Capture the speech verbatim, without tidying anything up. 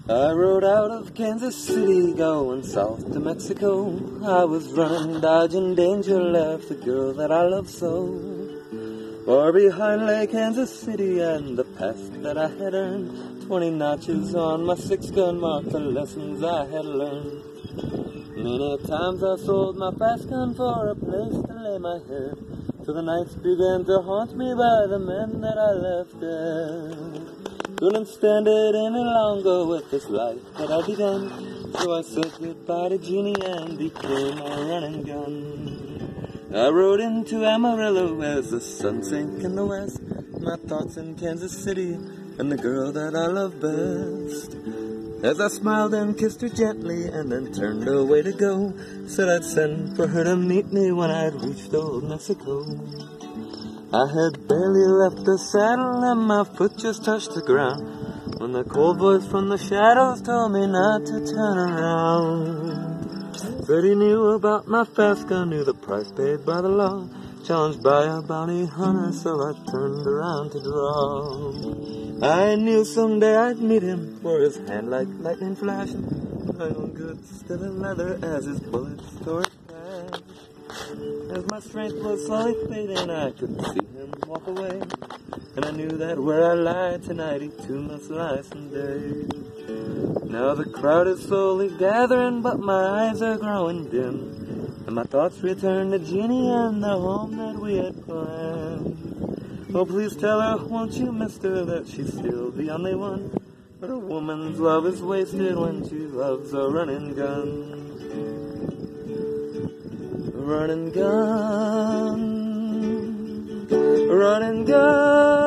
I rode out of Kansas City, going south to Mexico. I was running, dodging danger, left the girl that I love so. Far behind lay Kansas City and the past that I had earned. Twenty notches on my six-gun marked the lessons I had learned. Many times I sold my fast gun for a place to lay my head, till the nights began to haunt me by the men that I left dead. Couldn't stand it any longer with this life that I began, so I said goodbye to Jeannie and became a running gun. I rode into Amarillo as the sun sank in the west, my thoughts in Kansas City and the girl that I love best. As I smiled and kissed her gently and then turned away to go, said I'd send for her to meet me when I'd reached old Mexico. I had barely left the saddle and my foot just touched the ground, when the cold voice from the shadows told me not to turn around. Said he knew about my fast gun, knew the price paid by the law, challenged by a bounty hunter, so I turned around to draw. I knew someday I'd meet him, for his hand like lightning flashing, my own good still in leather as his bullets tore it past. As my strength was slowly fading, I could see him walk away, and I knew that where I lie tonight he too must lie someday. Now the crowd is slowly gathering, but my eyes are growing dim, and my thoughts return to Jeannie and the home that we had planned. Oh, please tell her, won't you, mister, that she's still the only one, but a woman's love is wasted when she loves a running gun. Running gun, running gun.